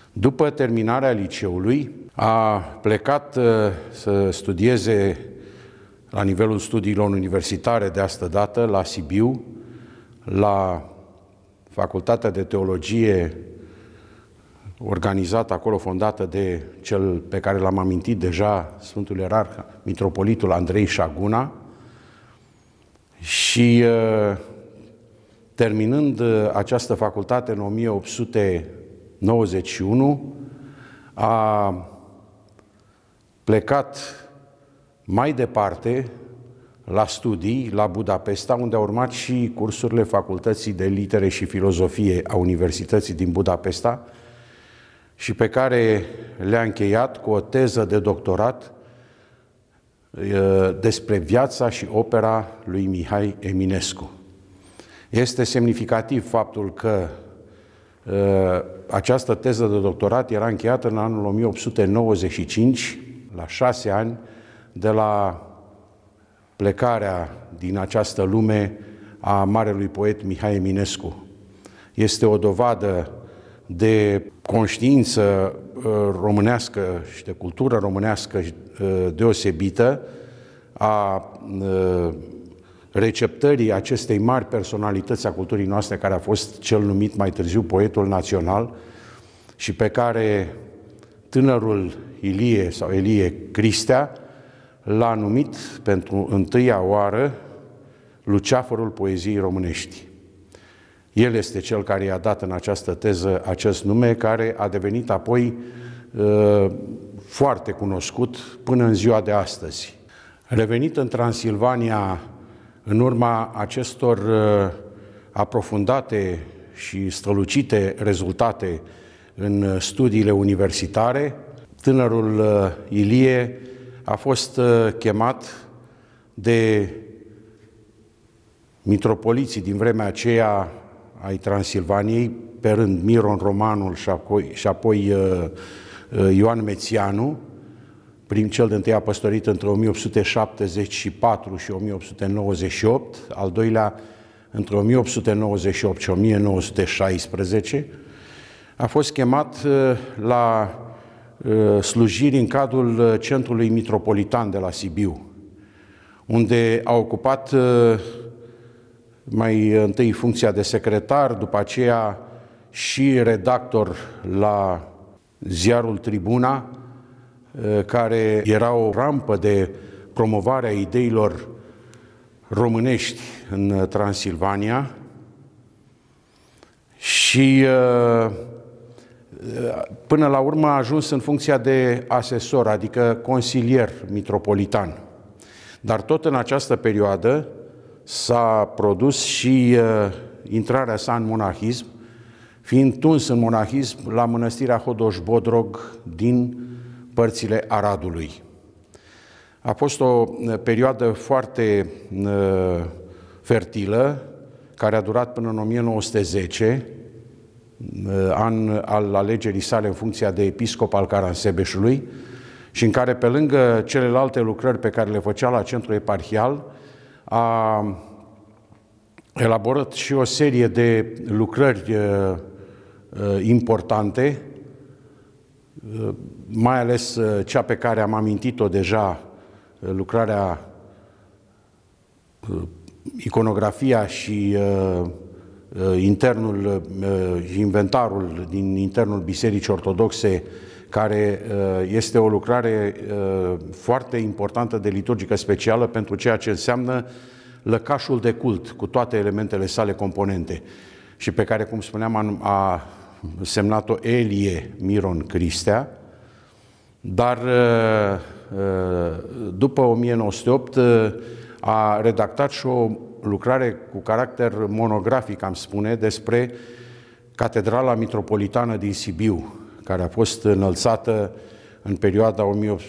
După terminarea liceului, a plecat să studieze la nivelul studiilor universitare de astă dată la Sibiu, la Facultatea de Teologie organizată acolo, fondată de cel pe care l-am amintit deja, Sfântul Ierarh, Mitropolitul Andrei Șaguna, și terminând această facultate în 1891, a plecat mai departe la studii la Budapesta, unde a urmat și cursurile Facultății de Litere și Filozofie a Universității din Budapesta și pe care le-a încheiat cu o teză de doctorat despre viața și opera lui Mihai Eminescu. Este semnificativ faptul că această teză de doctorat era încheiată în anul 1895, la 6 ani de la plecarea din această lume a marelui poet Mihai Eminescu. Este o dovadă de conștiință românească și de cultură românească deosebită a receptării acestei mari personalități a culturii noastre, care a fost cel numit mai târziu poetul național și pe care tânărul Ilie sau Elie Cristea l-a numit pentru întâia oară luceafărul poeziei românești. El este cel care i-a dat în această teză acest nume, care a devenit apoi foarte cunoscut până în ziua de astăzi. Revenit în Transilvania în urma acestor aprofundate și strălucite rezultate în studiile universitare, tânărul Ilie a fost chemat de mitropoliții din vremea aceea ai Transilvaniei, pe rând Miron Romanul și apoi Ioan Mețianu, cel de-întâi a păstorit între 1874 și 1898, al doilea între 1898 și 1916, a fost chemat la slujiri în cadrul Centrului Mitropolitan de la Sibiu, unde a ocupat mai întâi funcția de secretar, după aceea și redactor la ziarul Tribuna, care era o rampă de promovare a ideilor românești în Transilvania și până la urmă a ajuns în funcția de asesor, adică consilier mitropolitan. Dar tot în această perioadă s-a produs și intrarea sa în monahism, fiind tuns în monahism la mănăstirea Hodoș-Bodrog din părțile Aradului. A fost o perioadă foarte fertilă, care a durat până în 1910, an al alegerii sale în funcția de episcop al Caransebeșului, și în care, pe lângă celelalte lucrări pe care le făcea la centrul eparhial, a elaborat și o serie de lucrări importante, mai ales cea pe care am amintit-o deja, lucrarea Iconografia și inventarul din internul Bisericii Ortodoxe, care este o lucrare foarte importantă de liturgică specială pentru ceea ce înseamnă lăcașul de cult, cu toate elementele sale componente, și pe care, cum spuneam, a semnat-o Elie Miron Cristea, dar după 1908 a redactat și o lucrare cu caracter monografic, am spune, despre Catedrala Mitropolitană din Sibiu, care a fost înălțată în perioada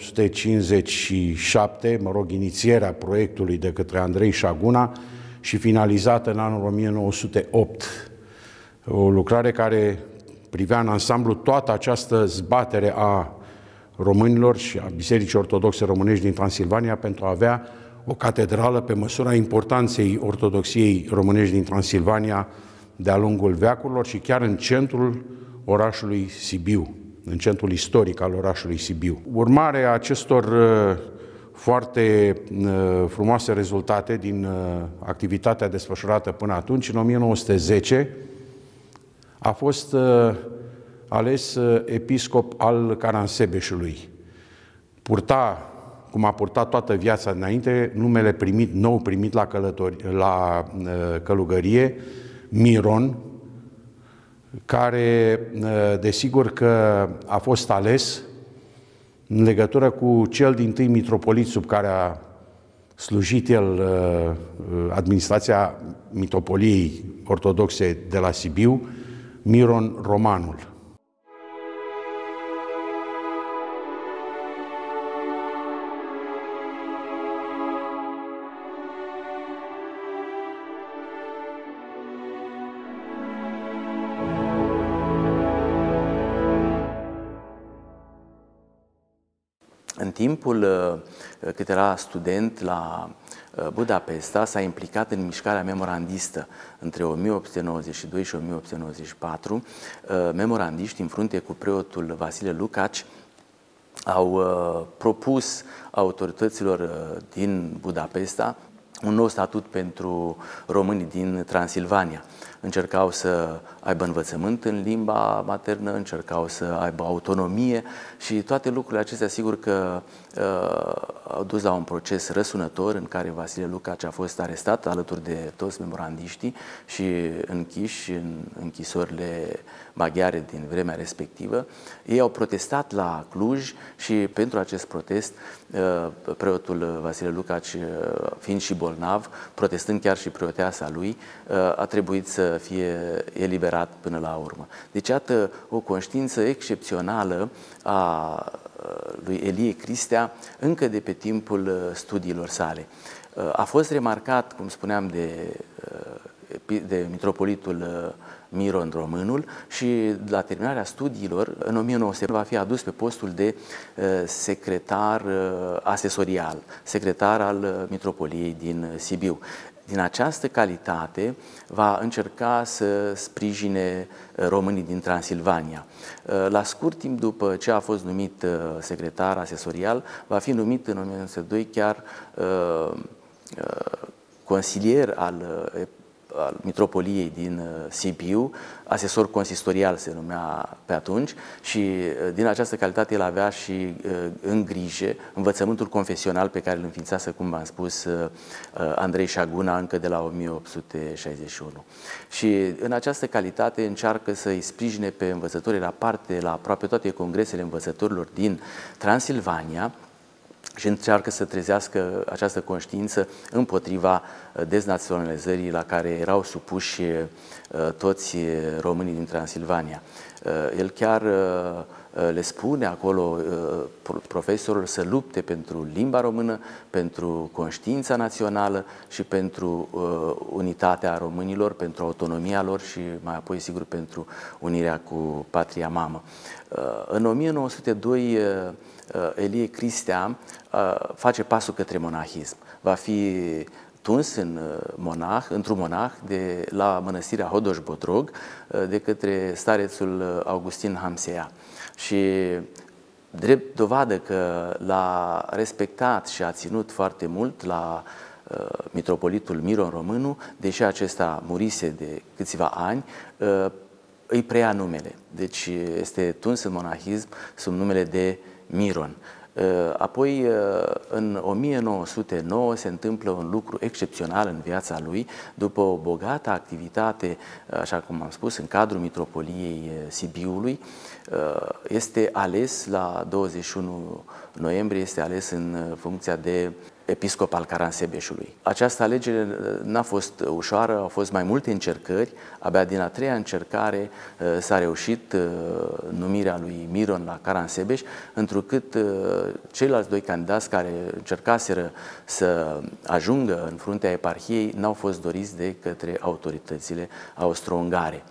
1857, inițierea proiectului de către Andrei Șaguna și finalizată în anul 1908. O lucrare care privea în ansamblu toată această zbatere a românilor și a Bisericii Ortodoxe Românești din Transilvania pentru a avea o catedrală pe măsura importanței ortodoxiei românești din Transilvania de-a lungul veacurilor și chiar în centrul orașului Sibiu. în centrul istoric al orașului Sibiu. Urmarea acestor foarte frumoase rezultate din activitatea desfășurată până atunci, în 1910, a fost ales episcop al Caransebeșului. Purta, cum a purtat toată viața înainte, numele nou primit la călugărie, Miron, care, desigur că a fost ales în legătură cu cel dintâi mitropolit sub care a slujit el administrația mitropoliei ortodoxe de la Sibiu, Miron Romanul. În timpul cât era student la Budapesta, s-a implicat în mișcarea memorandistă între 1892 și 1894. Memorandiști, în frunte cu preotul Vasile Lukács, au propus autorităților din Budapesta un nou statut pentru românii din Transilvania. Încercau să aibă învățământ în limba maternă, încercau să aibă autonomie și toate lucrurile acestea, sigur că au dus la un proces răsunător în care Vasile Lukács a fost arestat alături de toți memorandiștii și închiși în închisorile maghiare din vremea respectivă. Ei au protestat la Cluj și pentru acest protest preotul Vasile Lukács, fiind și bolnav, protestând chiar și preoteasa lui, a trebuit să fie eliberat până la urmă. Deci, iată o conștiință excepțională a lui Elie Cristea încă de pe timpul studiilor sale. A fost remarcat, cum spuneam, de mitropolitul Miron Românul și la terminarea studiilor, în 1900, va fi adus pe postul de secretar asesorial, secretar al mitropoliei din Sibiu. Din această calitate va încerca să sprijine românii din Transilvania. La scurt timp după ce a fost numit secretar asesorial, va fi numit în 1902 chiar consilier al mitropoliei din Sibiu, asesor consistorial se numea pe atunci și din această calitate el avea și în grijă învățământul confesional pe care îl înființase, cum v-am spus, Andrei Șaguna încă de la 1861. Și în această calitate încearcă să îi sprijine pe învățătorii la parte la aproape toate congresele învățătorilor din Transilvania și încearcă să trezească această conștiință împotriva deznaționalizării la care erau supuși toți românii din Transilvania. El chiar le spune acolo profesorilor să lupte pentru limba română, pentru conștiința națională și pentru unitatea românilor, pentru autonomia lor și mai apoi, sigur, pentru unirea cu patria mamă. În 1902, Elie Cristea face pasul către monahism. Va fi tuns într-un monah la mănăstirea Hodoș-Bodrog de către starețul Augustin Hamsea. Și drept dovadă că l-a respectat și a ținut foarte mult la mitropolitul Miron Românul, deși acesta murise de câțiva ani, îi preia numele. Deci este tuns în monahism sub numele de Miron. Apoi, în 1909, se întâmplă un lucru excepțional în viața lui. După o bogată activitate, așa cum am spus, în cadrul mitropoliei Sibiului, este ales la 21 noiembrie, este ales în funcția de episcop al Caransebeșului. Această alegere n-a fost ușoară, au fost mai multe încercări. Abia din a treia încercare s-a reușit numirea lui Miron la Caransebeș, întrucât ceilalți doi candidați care încercaseră să ajungă în fruntea eparhiei n-au fost doriți de către autoritățile austro-ungare.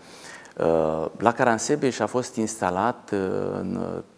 La Caransebeș a fost instalat în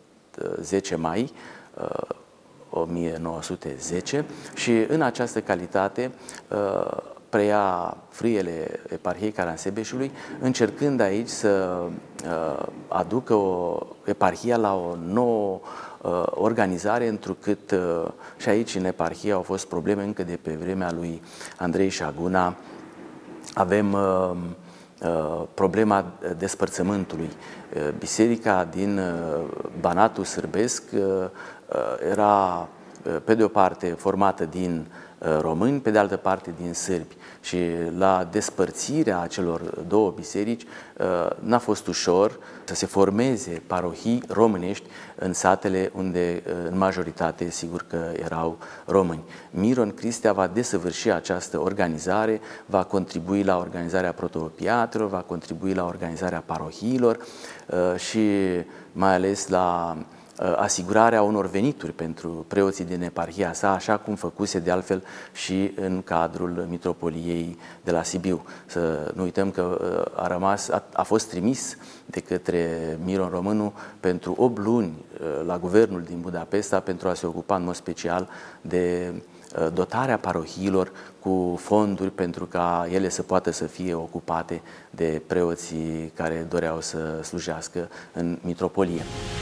10 mai 1910 și în această calitate preia frâiele eparhiei Caransebeșului, încercând aici să aducă eparhia la o nouă organizare, întrucât și aici în eparhie au fost probleme încă de pe vremea lui Andrei Șaguna. Avem problema despărțământului. Biserica din Banatul Sârbesc era, pe de o parte, formată din români, pe de altă parte din sârbi. Și la despărțirea celor două biserici n-a fost ușor să se formeze parohii românești în satele unde, în majoritate, sigur că erau români. Miron Cristea va desăvârși această organizare, va contribui la organizarea protopiatelor, va contribui la organizarea parohiilor și mai ales la asigurarea unor venituri pentru preoții din eparhia sa, așa cum făcuse de altfel și în cadrul mitropoliei de la Sibiu. Să nu uităm că a fost trimis de către Miron Românu pentru 8 luni la guvernul din Budapesta pentru a se ocupa în mod special de dotarea parohiilor cu fonduri pentru ca ele să poată să fie ocupate de preoții care doreau să slujească în mitropolie.